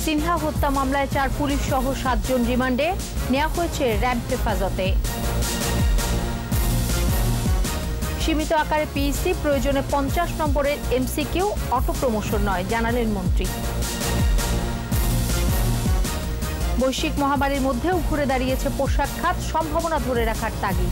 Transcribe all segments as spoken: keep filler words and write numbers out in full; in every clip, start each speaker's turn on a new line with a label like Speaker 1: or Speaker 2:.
Speaker 1: সিনহা হত্যা মামলায় চার পুলিশ সহ সাতজন রিমান্ডে নেওয়া হয়েছে র্যাব হেফাজতে। সীমিত আকারে পিইসি, প্রয়োজনে পঞ্চাশ নম্বরের এমসিকিউ, অটো প্রমোশন নয়, জানালেন মন্ত্রী। বৈশ্বিক মহামারীর মধ্যেও ঘুরে দাঁড়িয়েছে পোশাক খাত, সম্ভাবনা ধরে রাখার তাগিদ।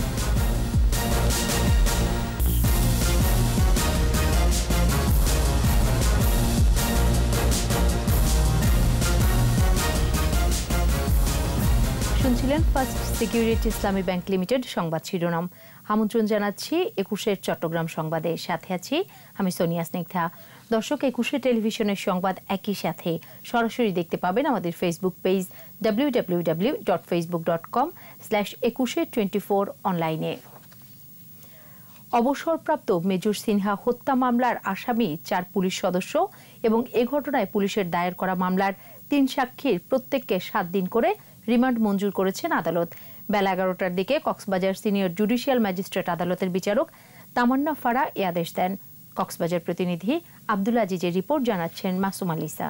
Speaker 1: শুনছিলেন first security Islami bank limited সংবাদ শিরোনাম। আমন্ত্রণ জানাচ্ছি একুশের চট্টগ্রাম সংবাদে, সাথে আছি আমি সোনিয়া স্নিগ্ধা। দর্শক, একুশে টেলিভিশনের সংবাদ একই সাথে সরাসরি দেখতে পাবেন আমাদের Facebook page W W W dot Facebook dot com slash Ekushey twenty four অনলাইনে। অবসরপ্রাপ্ত মেজর সিনহা হত্যা মামলার আসামি চার পুলিশ সদস্য এবং এ ঘটনায় পুলিশের দায়ের করা মামলার তিন সাক্ষীর প্রত্যেককে সাত দিন করে রিমান্ড মঞ্জুর করেছেন আদালত। বেলা এগারোটার দিকে কক্সবাজার সিনিয়র জুডিশিয়াল ম্যাজিস্ট্রেট আদালতের বিচারক তামান্না ফারা এ আদেশ দেন। কক্সবাজার প্রতিনিধি আব্দুল আজিজের রিপোর্ট, জানাচ্ছেন মাসুম আলিসা।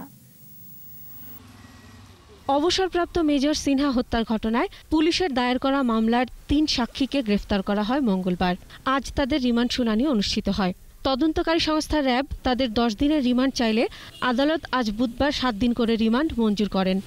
Speaker 2: অবসরপ্রাপ্ত মেজর সিনহা হত্যার ঘটনায় পুলিশের দায়ের করা মামলার তিন সাক্ষীকে গ্রেফতার করা হয় মঙ্গলবার। আজ তাদের রিমান্ড শুনানি অনুষ্ঠিত হয়। তদন্তকারী সংস্থা র্যাব তাদের দশ দিনের রিমান্ড চাইলে আদালত আজ বুধবার সাত দিন করে রিমান্ড মঞ্জুর করেন।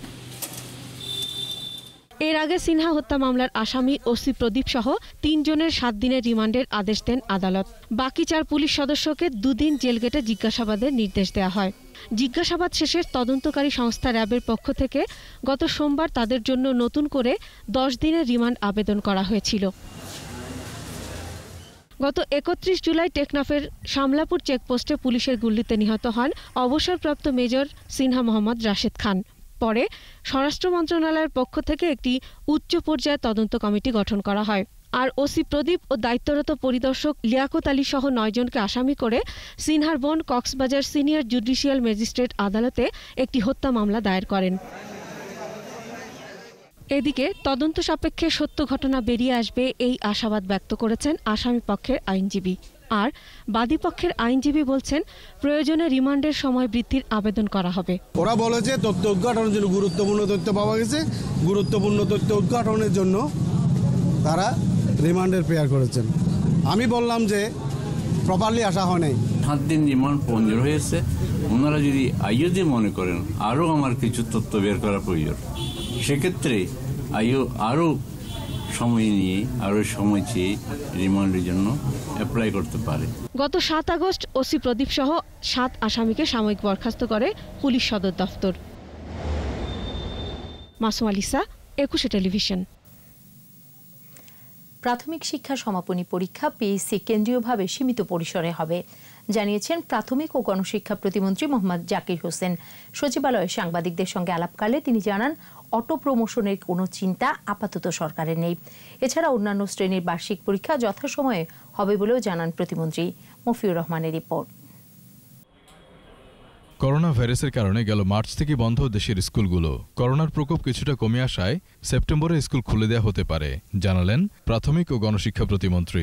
Speaker 2: এর আগে সিনহা হত্যা মামলার আসামি ওসি প্রদীপ সহ তিনজনের সাত দিনের রিমান্ডের আদেশ দেন আদালত। বাকি চার পুলিশ সদস্যকে দুদিন জেলগেটে জিজ্ঞাসাবাদের নির্দেশ দেওয়া হয়। জিজ্ঞাসাবাদ শেষে তদন্তকারী সংস্থা র্যাবের পক্ষ থেকে গত সোমবার তাদের জন্য নতুন করে দশ দিনের রিমান্ড আবেদন করা হয়েছিল। গত একত্রিশ জুলাই টেকনাফের শামলাপুর চেকপোস্টে পুলিশের গুলিতে নিহত হন অবসরপ্রাপ্ত মেজর সিনহা মোহাম্মদ রাশেদ খান। পরে স্বরাষ্ট্র মন্ত্রণালয়ের পক্ষ থেকে একটি উচ্চ পর্যায়ের তদন্ত কমিটি গঠন করা হয়। আর ওসি প্রদীপ ও দায়িত্বরত পরিদর্শক লিয়াকত আলী সহ নয়জনকে আসামি করে সিনহার বোন কক্সবাজার সিনিয়র জুডিশিয়াল ম্যাজিস্ট্রেট আদালতে একটি হত্যা মামলা দায়ের করেন। এদিকে তদন্ত সাপেক্ষে সত্য ঘটনা বেরিয়ে আসবে এই আশাবাদ ব্যক্ত করেছেন আসামি পক্ষের আইনজীবী। আর বাদী পক্ষের আইনজীবী বলছেন প্রয়োজনে রিমান্ডের সময় বৃদ্ধির আবেদন করা হবে।
Speaker 3: ওরা বলেছে তথ্য উদ্ঘাটনের জন্য গুরুত্বপূর্ণ তথ্য পাওয়া গেছে, গুরুত্বপূর্ণ তথ্য উদ্ঘাটনের জন্য তারা রিমান্ডের প্রেয়ার করেছেন। আমি বললাম যে প্রপারলি আসা হয় নাই।
Speaker 4: সাত দিন রিমান্ড মঞ্জুর হয়েছে। ওনারা যদি আইও যে মনে করেন আরও আমার কিছু তথ্য বের করা প্রয়োজন, সেক্ষেত্রে আইও আরও সময় নিয়ে আরও সময় চেয়ে রিমান্ডের জন্য অ্যাপ্লাই করতে পারে।
Speaker 2: গত সাত আগস্ট ওসি প্রদীপ সহ সাত আসামিকে সাময়িক বরখাস্ত করে পুলিশ সদর দফতর। মাসুম আলিসা, একুশে টেলিভিশন।
Speaker 1: প্রাথমিক শিক্ষা সমাপনী পরীক্ষা পিএসসি কেন্দ্রীয়ভাবে সীমিত পরিসরে হবে, জানিয়েছেন প্রাথমিক ও গণশিক্ষা প্রতিমন্ত্রী মোহাম্মদ জাকির হোসেন। সচিবালয়ে সাংবাদিকদের সঙ্গে আলাপকালে তিনি জানান, অটো প্রমোশনের কোনো চিন্তা আপাতত সরকারের নেই। এছাড়া অন্যান্য শ্রেণীর বার্ষিক পরীক্ষা যথাসময়ে হবে বলেও জানান প্রতিমন্ত্রী। মফিউর রহমানের রিপোর্ট।
Speaker 5: করোনা ভাইরাসের কারণে গেল মার্চ থেকে বন্ধ দেশের স্কুলগুলো। করোনার প্রকোপ কিছুটা কমে আসায় সেপ্টেম্বরে স্কুল খুলে দেওয়া হতে পারে, জানালেন প্রাথমিক ও গণশিক্ষা প্রতিমন্ত্রী।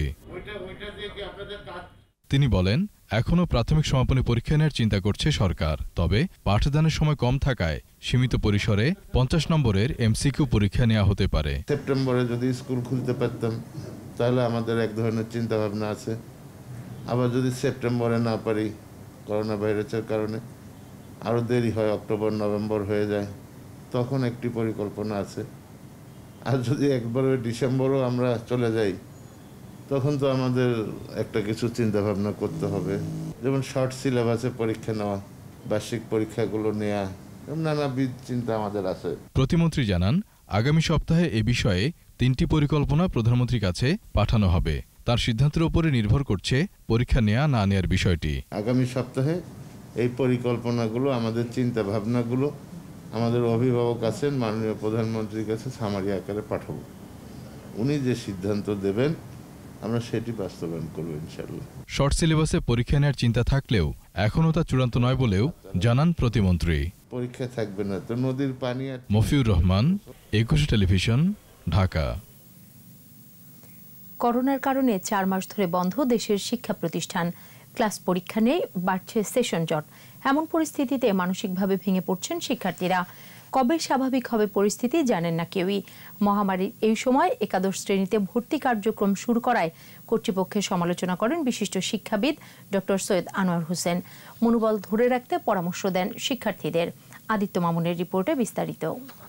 Speaker 5: তিনি বলেন, এখনও প্রাথমিক সমাপনী পরীক্ষা নেওয়ার চিন্তা করছে সরকার, তবে পাঠদানের সময় কম থাকায় সীমিত পরিসরে পঞ্চাশ নম্বরের এমসিকিউ পরীক্ষা নেওয়া হতে পারে।
Speaker 6: সেপ্টেম্বরে যদি স্কুল খুলতে পারতাম তাহলে আমাদের এক ধরনের চিন্তা ভাবনা আছে। আবার যদি সেপ্টেম্বরে না পারি, করোনা ভাইরাসের কারণে আরও দেরি হয়, অক্টোবর নভেম্বর হয়ে যায়, তখন একটি পরিকল্পনা আছে। আর যদি একবারে ডিসেম্বরও আমরা চলে যাই, তখন তো আমাদের একটা কিছু চিন্তা ভাবনা করতে হবে, যেমন শর্ট সিলেবাসে পরীক্ষা নেওয়া, বার্ষিক পরীক্ষাগুলো নেওয়া, নানাবিধ চিন্তা আমাদের আছে।
Speaker 5: প্রতিমন্ত্রী জানান, আগামী সপ্তাহে এ বিষয়ে তিনটি পরিকল্পনা প্রধানমন্ত্রীর কাছে পাঠানো হবে। তার সিদ্ধান্তের উপরে নির্ভর করছে পরীক্ষা নেওয়া না নেওয়ার বিষয়টি।
Speaker 6: আগামী সপ্তাহে এই পরিকল্পনাগুলো, আমাদের চিন্তা ভাবনাগুলো আমাদের অভিভাবক আছেন মাননীয় প্রধানমন্ত্রীর কাছে সামারি আকারে পাঠাবো। উনি যে সিদ্ধান্ত দেবেন আমরা সেটি বাস্তবায়ন করব ইনশাআল্লাহ।
Speaker 5: শর্ট সিলেবাসে পরীক্ষা নেওয়ার চিন্তা থাকলেও এখনও তা চূড়ান্ত নয় বলেও জানান প্রতিমন্ত্রী।
Speaker 6: পরীক্ষা থাকবে না তো নদীর পানি।
Speaker 5: মফিউর রহমান, একুশে টেলিভিশন, ঢাকা।
Speaker 1: করোনার কারণে চার মাস ধরে বন্ধ দেশের শিক্ষা প্রতিষ্ঠান। ক্লাস পরীক্ষা নেই, বাড়ছে সেশন জট। এমন পরিস্থিতিতে মানসিকভাবে ভেঙে পড়ছেন শিক্ষার্থীরা। কবে স্বাভাবিক হবে পরিস্থিতি জানেন না কেউই। মহামারীর এই সময় একাদশ শ্রেণীতে ভর্তি কার্যক্রম শুরু করায় কর্তৃপক্ষের সমালোচনা করেন বিশিষ্ট শিক্ষাবিদ ডক্টর সৈয়দ আনোয়ার হোসেন। মনোবল ধরে রাখতে পরামর্শ দেন শিক্ষার্থীদের। আদিত্য মামুনের রিপোর্টে বিস্তারিত।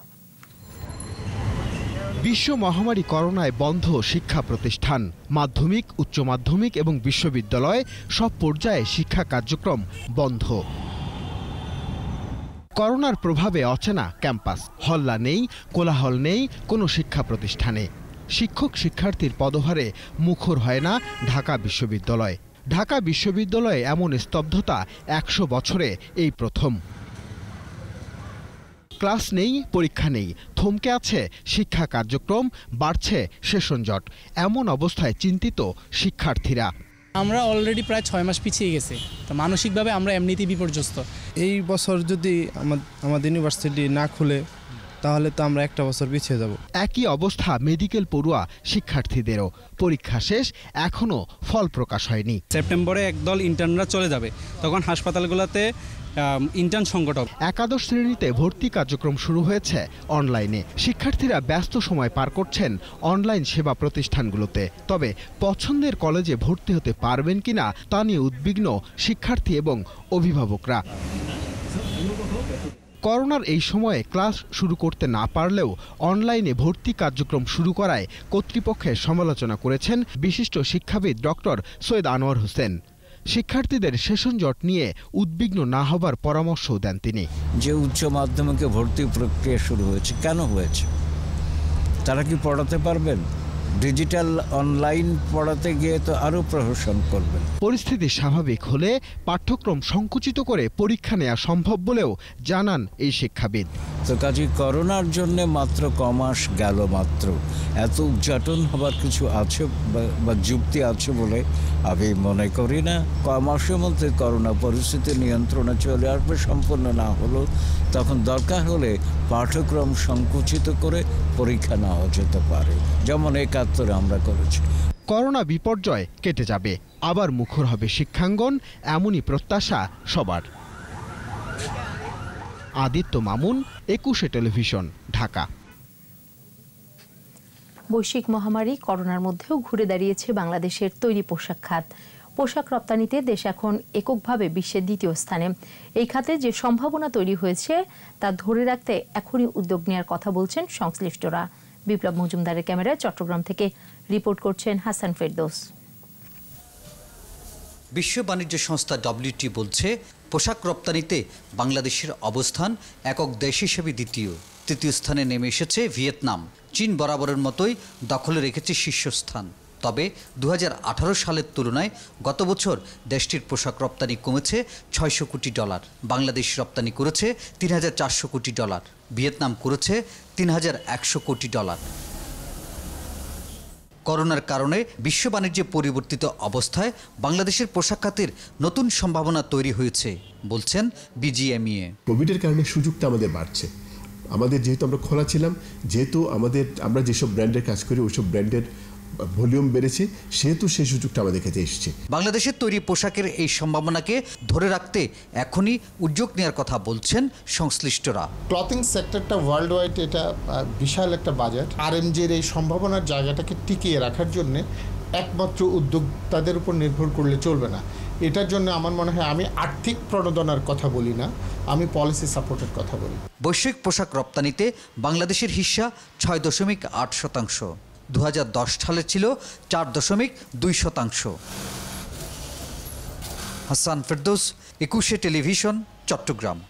Speaker 7: বিশ্ব মহামারী করোনায় বন্ধ শিক্ষা প্রতিষ্ঠান, মাধ্যমিক, উচ্চ মাধ্যমিক এবং বিশ্ববিদ্যালয় সব পর্যায়ে শিক্ষা কার্যক্রম বন্ধ। করোনার প্রভাবে অচেনা ক্যাম্পাস, হল্লা নেই, কোলাহল নেই কোনো শিক্ষা প্রতিষ্ঠানে। শিক্ষক শিক্ষার্থীর পদভারে মুখর হয় না ঢাকা বিশ্ববিদ্যালয়। ঢাকা বিশ্ববিদ্যালয়ে এমন স্তব্ধতা একশো বছরে এই প্রথম। ক্লাস নেই, পরীক্ষা নেই, থমকে আছে শিক্ষা কার্যক্রম, বাড়ছে সেশন জট। এমন অবস্থায় চিন্তিত শিক্ষার্থীরা।
Speaker 8: আমরা অলরেডি প্রায় ছয় মাস পিছিয়ে গেছি, তো মানসিকভাবে আমরা এমনিতেই বিপর্যস্ত।
Speaker 9: এই বছর যদি আমাদের ইউনিভার্সিটি না খুলে তাহলে তো আমরা একটা বছর পিছিয়ে যাব।
Speaker 7: একই অবস্থা মেডিকেল পড়ুয়া শিক্ষার্থীদেরও। পরীক্ষা শেষ, এখনো ফল প্রকাশ হয়নি।
Speaker 10: সেপ্টেম্বরে একদল ইন্টার্নরা চলে যাবে, তখন হাসপাতালগুলোতে ইন্টার্ন সংকট হবে।
Speaker 7: একাদশ শ্রেণীতে ভর্তি কার্যক্রম শুরু হয়েছে অনলাইনে। শিক্ষার্থীরা ব্যস্ত সময় পার করছেন অনলাইন সেবা প্রতিষ্ঠানগুলোতে। তবে পছন্দের কলেজে ভর্তি হতে পারবেন কিনা তা নিয়ে উদ্বিগ্ন শিক্ষার্থী এবং অভিভাবকরা। করোনার এই সময়ে ক্লাস শুরু করতে না পারলেও অনলাইনে ভর্তি কার্যক্রম শুরু করায় কর্তৃপক্ষের সমালোচনা করেছেন বিশিষ্ট শিক্ষাবিদ ডক্টর সৈয়দ আনোয়ার হোসেন। শিক্ষার্থীদের সেশন জট নিয়ে উদ্বিগ্ন না হবার পরামর্শও দেন তিনি।
Speaker 11: যে উচ্চ মাধ্যমিকে ভর্তি প্রক্রিয়া শুরু হয়েছে, কেন হয়েছে? তারা কি পড়াতে পারবেন? ডিজিটাল অনলাইন পড়াতে গিয়ে তো আরও প্রহসন করবেন।
Speaker 7: পরিস্থিতি স্বাভাবিক হলে পাঠ্যক্রম সংকুচিত করে পরীক্ষা নেওয়া সম্ভব বলেও জানান এই শিক্ষাবিদ।
Speaker 11: তো কাজে করোনার জন্য মাত্র কমাস গেল, মাত্র এত উচ্চাটন হবার কিছু আছে বা যুক্তি আছে বলে আমি মনে করি না। কমাসের মধ্যে করোনা পরিস্থিতি নিয়ন্ত্রণে চলে আসবে, সম্পূর্ণ না হলো তখন দরকার হলে পাঠ্যক্রম সংকুচিত করে পরীক্ষা নেওয়া যেতে পারে, যেমন একাত্তরে আমরা করেছি।
Speaker 7: করোনা বিপর্যয় কেটে যাবে, আবার মুখর হবে শিক্ষাঙ্গন, এমনই প্রত্যাশা সবার। আদিত্য মামুন, একুশে টেলিভিশন, ঢাকা।
Speaker 1: বৈশ্বিক মহামারী করোনার মধ্যেও ঘুরে দাঁড়িয়েছে বাংলাদেশের তৈরি পোশাক খাত। পোশাক রপ্তানিতে দেশ এখন এককভাবে বিশ্বের দ্বিতীয় স্থানে। এই খাতে যে সম্ভাবনা তৈরি হয়েছে তা ধরে রাখতে এখনই উদ্যোগ নেওয়ার কথা বলছেন সংশ্লিষ্টরা। বিপ্লব মজুমদারের ক্যামেরায় চট্টগ্রাম থেকে রিপোর্ট করছেন হাসান ফেরদৌস।
Speaker 12: বিশ্ব বাণিজ্য সংস্থা ডব্লিউটিও বলছে পোশাক রপ্তানিতে বাংলাদেশের অবস্থান একক দেশ হিসেবে দ্বিতীয়। তৃতীয় স্থানে নেমে এসেছে ভিয়েতনাম। চীন বরাবরের মতোই দখলে রেখেছে শীর্ষস্থান। তবে দু হাজার আঠারো সালের তুলনায় গত বছর দেশটির পোশাক রপ্তানি কমেছে ছয়শো কোটি ডলার। বাংলাদেশ রপ্তানি করেছে তিন হাজার চারশো কোটি ডলার, ভিয়েতনাম করেছে তিন হাজার একশো কোটি ডলার। করোনার কারণে বিশ্ব বাণিজ্যে পরিবর্তিত অবস্থায় বাংলাদেশের পোশাক খাতের নতুন সম্ভাবনা তৈরি হয়েছে বলছেন বিজিএমইএ।
Speaker 13: কোভিডের কারণে সুযোগটা আমাদের বাড়ছে। আমাদের যেহেতু আমরা খোলা ছিলাম, যেহেতু আমাদের আমরা যেসব ব্র্যান্ডের কাজ করি ওইসব ব্র্যান্ডের ভলিউম বেড়েছে, সেহেতু সেই সুযোগটা আমাদের কাছে এসেছে।
Speaker 12: বাংলাদেশের তৈরি পোশাকের এই সম্ভাবনাকে ধরে রাখতে এখনই উদ্যোগ নেওয়ার কথা বলছেন সংশ্লিষ্টরা।
Speaker 14: ক্লথিং সেক্টরটা ওয়ার্ল্ড ওয়াইড এটা বিশাল একটা বাজার। আরএমজির এই সম্ভাবনার জায়গাটাকে টিকিয়ে রাখার জন্য একমাত্র উদ্যোক্তাদের উপর নির্ভর করলে চলবে না। এটার জন্য আমার মনে হয় আমি আর্থিক প্রণোদনার কথা বলি না, আমি পলিসি সাপোর্টের কথা বলি।
Speaker 12: বৈশ্বিক পোশাক রপ্তানিতে বাংলাদেশের হিস্সা ছয় দশমিক আট শতাংশ, দু হাজার দশ সালে ছিল চার দশমিক দুই শতাংশ। হাসান ফেরদৌস, একুশে টেলিভিশন, চট্টগ্রাম।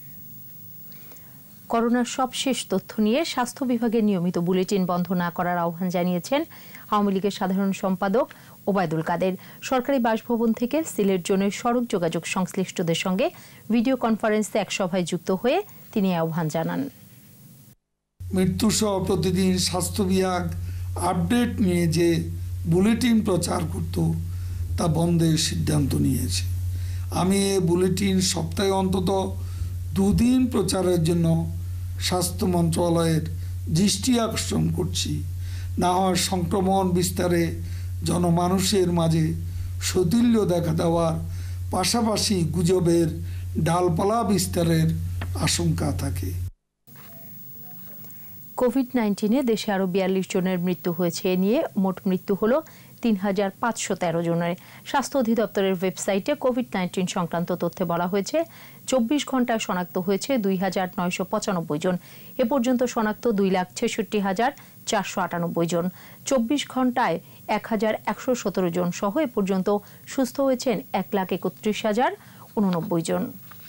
Speaker 1: করোনার সবশেষ তথ্য নিয়ে স্বাস্থ্য বিভাগের নিয়মিত বুলেটিন বন্ধ না করার আহ্বান জানিয়েছেন আওয়ামী লীগের সাধারণ সম্পাদক ওবায়দুল কাদের। সরকারি বাসভবন থেকে সিলেট জোনের সড়ক যোগাযোগ সংশ্লিষ্টদের সঙ্গে ভিডিও কনফারেন্সে এক সভায় যুক্ত হয়ে তিনি আহ্বান জানান।
Speaker 15: মৃত্যুসহ প্রতিদিন স্বাস্থ্য বিভাগ আপডেট নিয়ে যে বুলেটিন প্রচার করত তা বন্ধের সিদ্ধান্ত নিয়েছে। আমি এই বুলেটিন সপ্তাহে অন্তত দুদিন প্রচারের জন্য স্বাস্থ্য মন্ত্রণালয়ের দৃষ্টি আকর্ষণ করছি। না হয় সংক্রমণ বিস্তারে জনমানুষের মাঝে সৌতিল্য দেখা দেওয়ার পাশাপাশি গুজবের ডালপালা বিস্তারের আশঙ্কা থাকে।
Speaker 1: কোভিড নাইন্টিনে দেশে আরও বিয়াল্লিশ জনের মৃত্যু হয়েছে। এ নিয়ে মোট মৃত্যু হল তিন হাজার পাঁচশো তেরো জনের। স্বাস্থ্য অধিদপ্তরের ওয়েবসাইটে কোভিড নাইন্টিন সংক্রান্ত তথ্যে বলা হয়েছে, চব্বিশ ঘন্টায় শনাক্ত হয়েছে দুই হাজার নয়শো পঁচানব্বই জন। এ পর্যন্ত শনাক্ত দুই লাখ ছেষট্টি হাজার চারশো আটানব্বই জন। চব্বিশ ঘন্টায় এক হাজার একশো সতেরো জন সহ এ পর্যন্ত সুস্থ হয়েছেন এক লাখ একত্রিশ হাজার উননব্বই জন।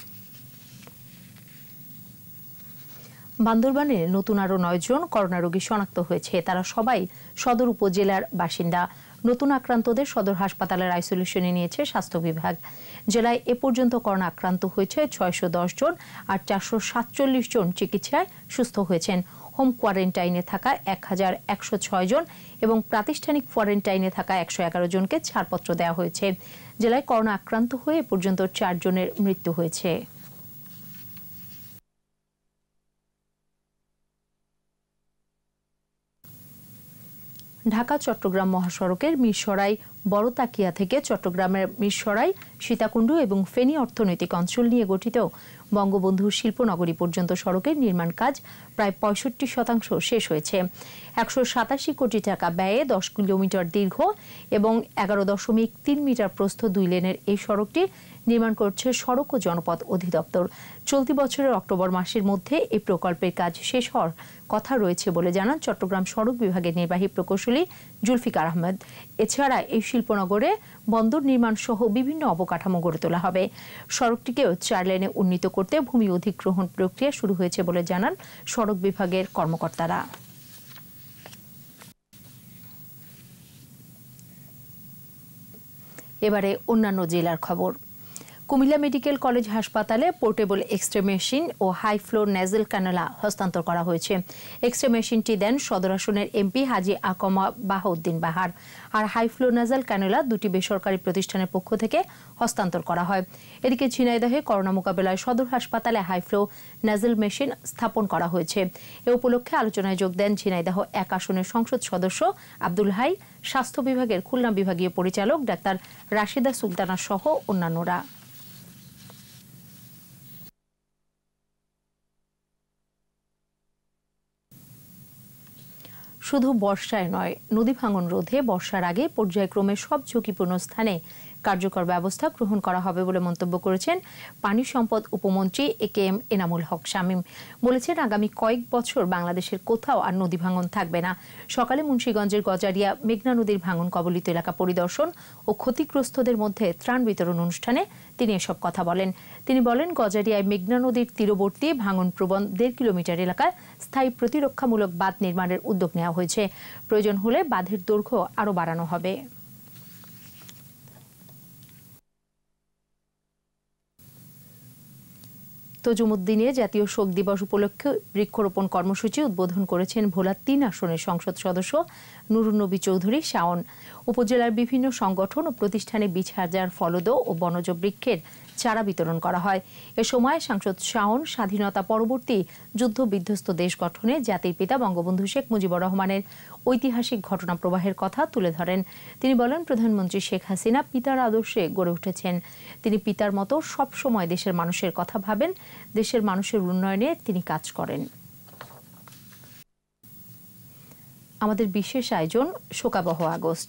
Speaker 1: বান্দরবানে নতুন আরও নয় জন করোনা রোগী শনাক্ত হয়েছে। তারা সবাই সদর উপজেলার বাসিন্দা। নতুন আক্রান্তদের সদর হাসপাতালের আইসোলেশনে নিয়েছে স্বাস্থ্য বিভাগ। জেলায় এ পর্যন্ত করোনা আক্রান্ত হয়েছে ছয়শো দশ জন, আর চারশো সাতচল্লিশ জন চিকিৎসায় সুস্থ হয়েছেন। হোম কোয়ারেন্টাইনে থাকা এক হাজার একশো ছয় জন এবং প্রাতিষ্ঠানিক কোয়ারেন্টাইনে থাকা একশো এগারো জনকে ছাড়পত্র দেওয়া হয়েছে। জেলায় করোনা আক্রান্ত হয়ে এ পর্যন্ত চার জনের মৃত্যু হয়েছে। ঢাকা চট্টগ্রাম মহাসড়কের মিরসরাই বড়তাকিয়া থেকে চট্টগ্রামের মিরসরাই, সীতাকুণ্ড এবং ফেনী অর্থনৈতিক অঞ্চল নিয়ে গঠিত বঙ্গবন্ধু শিল্পনগরী পর্যন্ত সড়কের নির্মাণ কাজ প্রায় পঁয়ষট্টি শতাংশ শেষ হয়েছে। একশো সাতাশি কোটি টাকা ব্যয়ে দশ কিলোমিটার দীর্ঘ এবং এগারো দশমিক তিন মিটার প্রস্থ দুই লেনের এই সড়কটি নির্মাণ করছে সড়ক ও জনপথ অধিদপ্তর। চলতি বছরের অক্টোবর মাসের মধ্যে এই প্রকল্পের কাজ শেষ হওয়ার কথা রয়েছে বলে জানান চট্টগ্রাম সড়ক বিভাগের নির্বাহী প্রকৌশলী জুলফিকার আহমেদ। এছাড়া এই শিল্পনগরে বন্দর নির্মাণ সহ বিভিন্ন অবকাঠামো গড়ে তোলা হবে। সড়কটিকেও চার লেনে উন্নীত করতে ভূমি অধিগ্রহণ প্রক্রিয়া শুরু হয়েছে বলে জানান সড়ক বিভাগের কর্মকর্তারা। এবারে অন্যান্য জেলার খবর। কুমিল্লা মেডিকেল কলেজ হাসপাতালে পোর্টেবল এক্স-রে মেশিন ও হাই ফ্লো নেজেল ক্যানুলা হস্তান্তর করা হয়েছে। এক্স-রে মেশিনটি দেন সদর আসনের এমপি হাজী আকমা বাহাউদ্দিন বাহার, আর হাই ফ্লো নেজেল ক্যানুলা দুটি বেসরকারি প্রতিষ্ঠানের পক্ষ থেকে হস্তান্তর করা হয়। এদিকে ঝিনাইদহে করোনা মোকাবেলায় সদর হাসপাতালে হাই ফ্লো নেজেল মেশিন স্থাপন করা হয়েছে। এ উপলক্ষে আলোচনায় যোগ দেন ঝিনাইদহ এক আসনের সংসদ সদস্য আব্দুল হাই, স্বাস্থ্য বিভাগের খুলনা বিভাগীয় পরিচালক ডাক্তার রাশেদা সুলতানা সহ অন্যান্যরা। শুধু বর্ষায় নয়, নদী ভাঙন রোধে বর্ষার আগে পর্যায়ক্রমে সব ঝুঁকিপূর্ণ স্থানে কার্যকর ব্যবস্থা গ্রহণ করা হবে বলে মন্তব্য করেছেন পানি সম্পদ উপমন্ত্রী A K M Enamul Haque Shamim. বলেছেন, আগামী কয়েক বছর বাংলাদেশের কোথাও আর নদী ভাঙন থাকবে না। সকালে মুন্সিগঞ্জের গজারিয়া মেঘনা নদীর ভাঙন কবলিত এলাকা পরিদর্শন ও ক্ষতিগ্রস্তদের মধ্যে ত্রাণ বিতরণ অনুষ্ঠানে তিনি এসব কথা বলেন। তিনি বলেন, গজারিয়ায় মেঘনা নদীর তীরবর্তী ভাঙন প্রবণ দেড় কিলোমিটার এলাকায় স্থায়ী প্রতিরক্ষামূলক বাঁধ নির্মাণের উদ্যোগ নেওয়া হয়েছে। প্রয়োজন হলে বাঁধের দৈর্ঘ্য আরও বাড়ানো হবে। তজুমুদ্দিনে জাতীয় শোক দিবস উপলক্ষে বৃক্ষরোপণ কর্মসূচি উদ্বোধন করেছেন ভোলা তিন আসনের সংসদ সদস্য নুরুন নবী চৌধুরী শাওন। উপজেলার বিভিন্ন সংগঠন ও প্রতিষ্ঠানে বিশ হাজার ফলদ ও বনজ বৃক্ষের চারা বিতরণ করা হয়। এ সময় সাংসদ শাওন স্বাধীনতা পরবর্তী যুদ্ধ বিধ্বস্ত দেশ গঠনে জাতির পিতা বঙ্গবন্ধু শেখ মুজিবুর রহমানের ঐতিহাসিক ঘটনা প্রবাহের কথা তুলে ধরেন। তিনি বলেন, প্রধানমন্ত্রী শেখ হাসিনা পিতার আদর্শে গড়ে উঠেছেন। তিনি পিতার মতো সব সময় দেশের মানুষের কথা ভাবেন, দেশের মানুষের উন্নয়নে তিনি কাজ করেন। আমাদের বিশেষ আয়োজন শোকাবহ আগস্ট।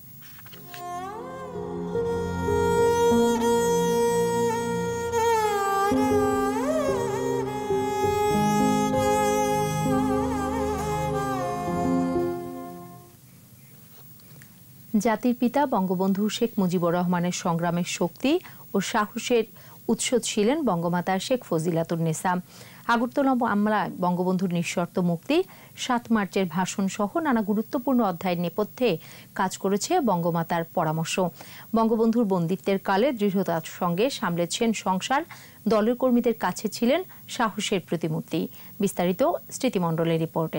Speaker 1: জাতির পিতা বঙ্গবন্ধু শেখ মুজিবুর রহমানের সংগ্রামের শক্তি ও সাহসের উৎস ছিলেন বঙ্গমাতা শেখ ফজিলাতুন্নেসা। আগরতলা মামলায় বঙ্গবন্ধুর নিঃশর্ত মুক্তি, সাত মার্চের ভাষণ সহ নানা গুরুত্বপূর্ণ অধ্যায়ের নেপথ্যে কাজ করেছে বঙ্গমাতার পরামর্শ। বঙ্গবন্ধুর বন্দিত্বের কালে দৃঢ়তার সঙ্গে সামলেছেন সংসার, দলের কর্মীদের কাছে ছিলেন সাহসের প্রতিমূর্তি। বিস্তারিত স্মৃতিমণ্ডলের রিপোর্টে।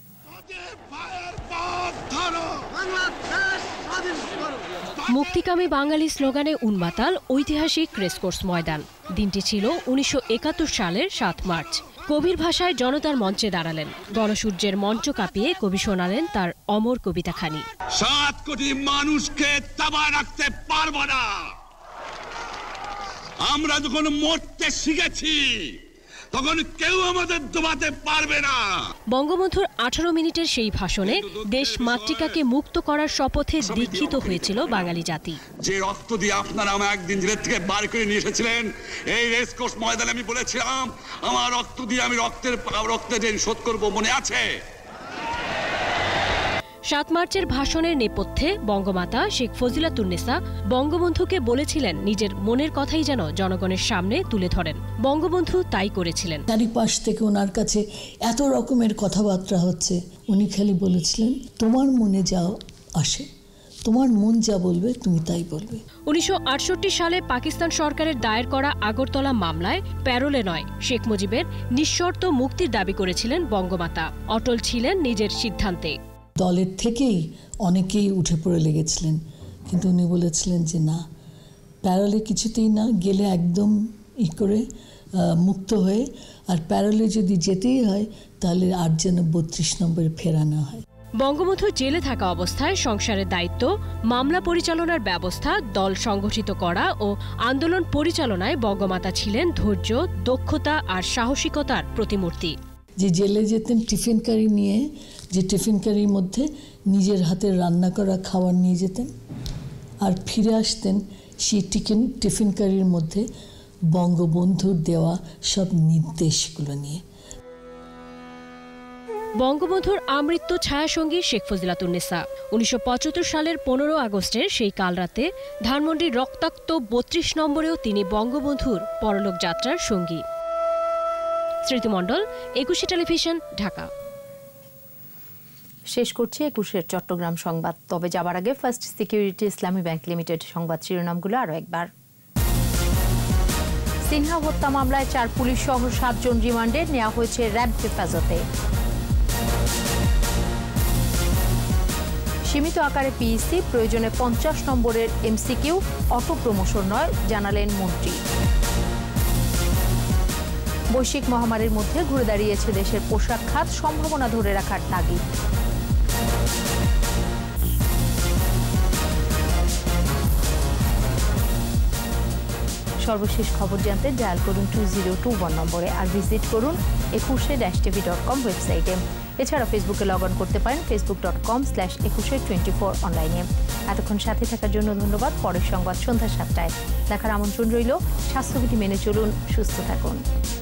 Speaker 16: মুক্তিকামী বাঙালি স্লোগানে উন্মাতাল ঐতিহাসিক রেসকোর্স ময়দান। দিনটি ছিল উনিশশো একাত্তর সালের সাত মার্চ। কবির ভাষায় জনতার মঞ্চে দাঁড়ালেন। গণসূর্যের মঞ্চ কাঁপিয়ে কবি শোনালেন তার অমর কবিতাখানি।
Speaker 17: সাত কোটি মানুষকে তাবা রাখতে পারবো না, আমরা যখন মরতে শিখেছি তখন কেউ আমাদের দবাতে পারবে না।
Speaker 16: বঙ্গবন্ধুর আঠারো মিনিটের সেই ভাষণে দেশ মাতৃকাকে মুক্ত করার শপথে দীক্ষিত হয়েছিল বাঙালি জাতি।
Speaker 17: যে রক্ত দিয়ে আপনারা আমাকে একদিন জেল থেকে বার করে নিয়ে এসেছিলেন, এই রেসকোর্স ময়দানে আমি বলেছিলাম আমার রক্ত দিয়ে আমি রক্তের রক্তের ঋণ শোধ করব, মনে আছে?
Speaker 16: সাত মার্চের ভাষণের নেপথ্যে বঙ্গমাতা শেখ ফজিলাতুন্নেসা বঙ্গবন্ধুকে বলেছিলেন নিজের মনের কথাই যেন জনগণের সামনে তুলে ধরেন। বঙ্গবন্ধু তাই করেছিলেন।
Speaker 18: চারিপাশ থেকে ওনার কাছে এত রকমের কথাবার্তা হচ্ছে, উনি খালি বলেছিলেন তোমার মনে যা আসে, তোমার মন যা বলবে তুমি তাই বলবে।
Speaker 16: উনিশশো আটষট্টি সালে পাকিস্তান সরকারের দায়ের করা আগরতলা মামলায় প্যারোলে নয়, শেখ মুজিবের নিঃশর্ত মুক্তির দাবি করেছিলেন বঙ্গমাতা। অটল ছিলেন নিজের সিদ্ধান্তে।
Speaker 18: দলের থেকেই অনেকেই উঠে পড়ে লেগেছিলেন, কিন্তু উনি বলেছিলেন যে না, প্যারোলে কিছুতেই না, গেলে একদম ই করে মুক্ত হয়ে, আর প্যারোলে যদি যেতেই হয় তাহলে আর যেন বত্রিশ নম্বরে ফেরানো হয়।
Speaker 16: বঙ্গবন্ধু জেলে থাকা অবস্থায় সংসারের দায়িত্ব, মামলা পরিচালনার ব্যবস্থা, দল সংগঠিত করা ও আন্দোলন পরিচালনায় বঙ্গমাতা ছিলেন ধৈর্য, দক্ষতা আর সাহসিকতার প্রতিমূর্তি।
Speaker 18: যে জেলে যেতেন টিফিন কারি নিয়ে, যে টিফিন কারির মধ্যে নিজের হাতের রান্না করা খাবার নিয়ে যেতেন, আর ফিরে আসতেন সেই টিফিন টিফিন কারির মধ্যে বঙ্গবন্ধুর দেওয়া সব নির্দেশগুলো নিয়ে।
Speaker 16: বঙ্গবন্ধুর আমৃত্যু ছায়াসঙ্গী শেখ ফজিলাতুন্নেসা উনিশশো পঁচাত্তর সালের পনেরো আগস্টের সেই কালরাতে ধানমন্ডির রক্তাক্ত বত্রিশ নম্বরেও তিনি বঙ্গবন্ধুর পরলোক যাত্রার সঙ্গী। স্মৃতিমণ্ডল, একুশে টেলিভিশন, ঢাকা।
Speaker 1: শেষ করছি একুশের চট্টগ্রাম সংবাদ। তবে যাবার আগে first security Islami bank limited সংবাদ শিরোনামগুলো আরও একবার। সিনহা হত্যা মামলায় চার পুলিশ সহ সাতজন রিমান্ডে নেওয়া হয়েছে র্যাব হেফাজতে। সীমিত আকারে পিইসি, প্রয়োজনে পঞ্চাশ নম্বরের এমসিকিউ, অটো প্রমোশন নয়, জানালেন মন্ত্রী। বৈশ্বিক মহামারীর মধ্যে ঘুরে দাঁড়িয়েছে দেশের পোশাক খাত, সম্ভাবনা ধরে রাখার তাগিদ। সর্বশেষ খবর জানতে ডায়াল করুন টু জিরো টু ওয়ান নম্বরে, আর ভিজিট করুন একুশে ড্যাশ টিভি ডট কম ওয়েবসাইটে। এছাড়া ফেসবুকে লগ অন করতে পারেন Facebook dot com slash Ekushey twenty four অনলাইনে। এতক্ষণ সাথে থাকার জন্য ধন্যবাদ। পরের সংবাদ সন্ধ্যা সাতটায় দেখার আমন্ত্রণ রইল। স্বাস্থ্যবিধি মেনে চলুন, সুস্থ থাকুন।